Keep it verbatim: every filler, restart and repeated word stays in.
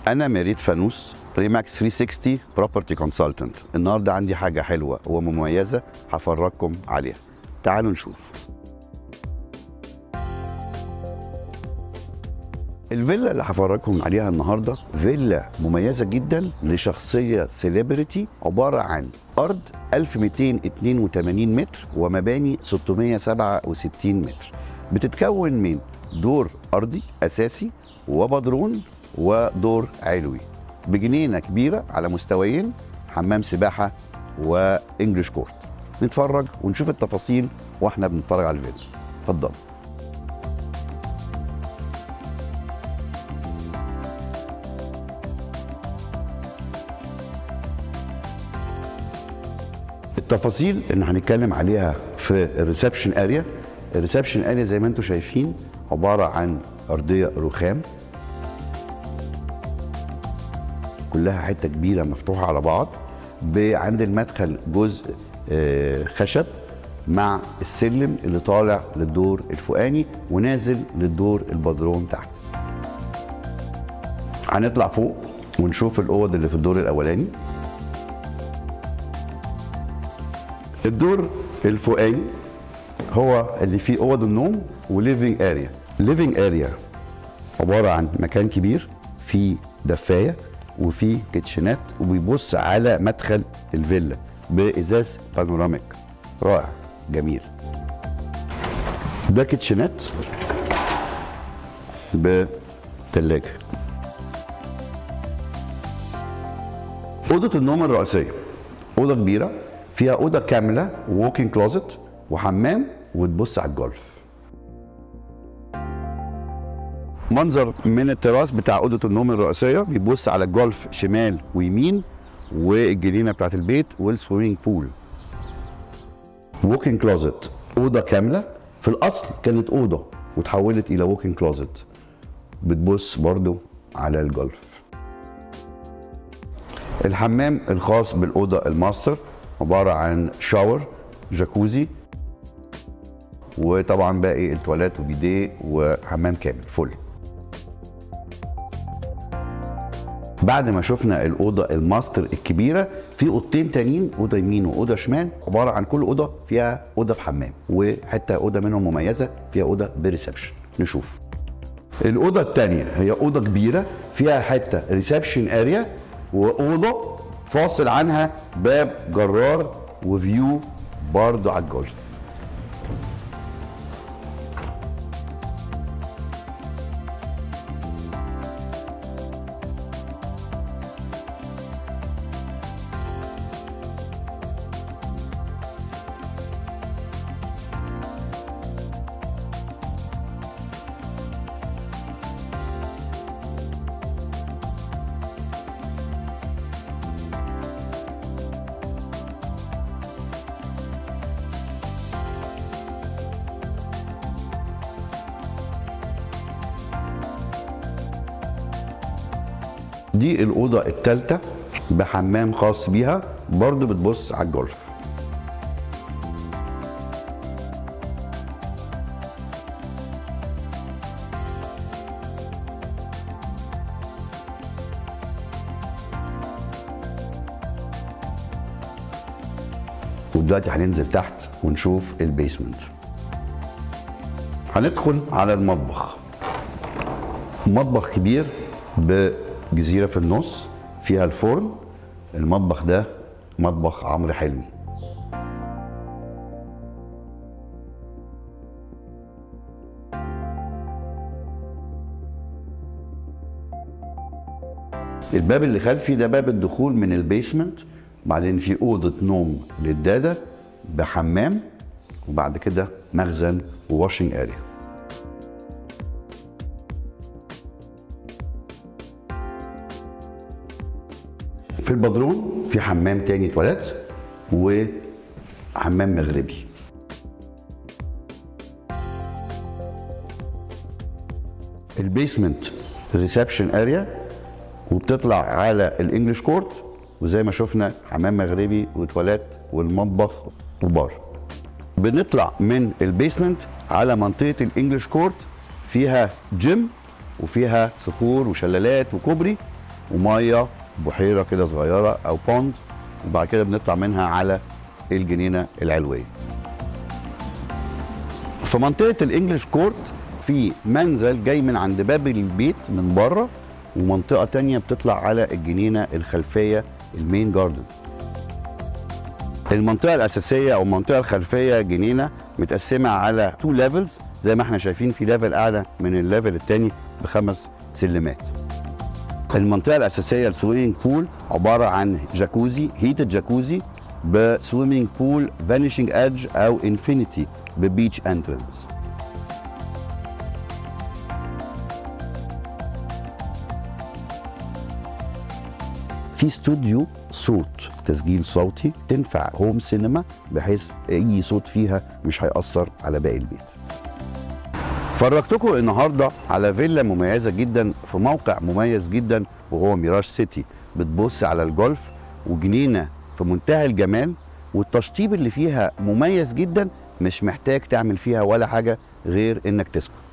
أنا ميريت فانوس ريماكس ثلاثمية وستين بروبرتي كونسلتنت. النهارده عندي حاجة حلوة ومميزة هفرجكم عليها. تعالوا نشوف. الفيلا اللي هفرجكم عليها النهارده فيلا مميزة جدا لشخصية سيلبرتي، عبارة عن أرض ألف ومئتين واثنين وثمانين متر ومباني ستمئة وسبعة وستين متر. بتتكون من دور أرضي أساسي وبدرون ودور علوي بجنينة كبيرة على مستويين، حمام سباحة وإنجليش كورت. نتفرج ونشوف التفاصيل واحنا بنتفرج على الفيلا. اتفضل. التفاصيل اللي هنتكلم عليها في الريسبشن اريا. الريسبشن اريا زي ما انتم شايفين عبارة عن أرضية رخام كلها حته كبيره مفتوحه على بعض، عند المدخل جزء خشب مع السلم اللي طالع للدور الفوقاني ونازل للدور البدروم تحت. هنطلع فوق ونشوف الاوض اللي في الدور الاولاني. الدور الفوقاني هو اللي فيه اوض النوم وليفينج اريا. الليفينج اريا عباره عن مكان كبير فيه دفايه وفي كيتشنات وبيبص على مدخل الفيلا بازاز بانوراميك رائع جميل. ده كيتشنات بثلاجه. اوضه النوم الرئيسيه اوضه كبيره فيها اوضه كامله ووكينج كلوزت وحمام وتبص على الجولف. منظر من التراس بتاع اوضه النوم الرئيسيه بيبص على الجولف شمال ويمين والجنينه بتاعت البيت والسويمنج بول. ووكينج كلوزت اوضه كامله، في الاصل كانت اوضه وتحولت الى ووكينج كلوزت بتبص برضو على الجولف. الحمام الخاص بالاوضه الماستر عباره عن شاور جاكوزي وطبعا باقي التواليت وبيديه وحمام كامل فل. بعد ما شفنا الاوضه الماستر الكبيره في اوضتين تانيين، اوضه يمين واوضه شمال، عباره عن كل اوضه فيها اوضه في حمام وحته اوضه منهم مميزه فيها اوضه بريسبشن. نشوف الاوضه الثانيه. هي اوضه كبيره فيها حته ريسبشن اريا واوضه فاصل عنها باب جرار وفيو برضه على الجولف. دي الأوضة الثالثة بحمام خاص بيها برضو بتبص على الجولف. ودلوقتي هننزل تحت ونشوف البيسمنت. هندخل على المطبخ. مطبخ كبير بجزيرة في النص فيها الفرن. المطبخ ده مطبخ عمرو حلمي. الباب اللي خلفي ده باب الدخول من البيسمنت، بعدين في أوضة نوم للدادة بحمام، وبعد كده مخزن وواشنج اريا. في البدروم في حمام تاني تواليت وحمام مغربي. البيسمنت ريسبشن اريا وبتطلع على الانجليش كورت، وزي ما شفنا حمام مغربي وتواليت والمطبخ وبار. بنطلع من البيسمنت على منطقة الانجليش كورت، فيها جيم وفيها صخور وشلالات وكوبري، وميه بحيره كده صغيره او بوند، وبعد كده بنطلع منها على الجنينه العلويه. في منطقه الانجليش كورت في منزل جاي من عند باب البيت من بره، ومنطقه تانية بتطلع على الجنينه الخلفيه المين جاردن. المنطقه الاساسيه او المنطقه الخلفيه جنينه متقسمه على تو ليفلز، زي ما احنا شايفين في ليفل اعلى من الليفل الثاني بخمس سلمات. المنطقه الاساسيه السويمنج بول عباره عن جاكوزي، هيتد جاكوزي بسويمنج بول فانيشنج ايدج او انفينيتي ببيتش انترنس. في استوديو صوت تسجيل صوتي تنفع هوم سينما، بحيث اي صوت فيها مش هيأثر على باقي البيت. فرجتكم النهارده على فيلا مميزه جدا في موقع مميز جدا وهو ميراج سيتي، بتبص على الجولف وجنينه في منتهى الجمال، والتشطيب اللي فيها مميز جدا، مش محتاج تعمل فيها ولا حاجه غير انك تسكن.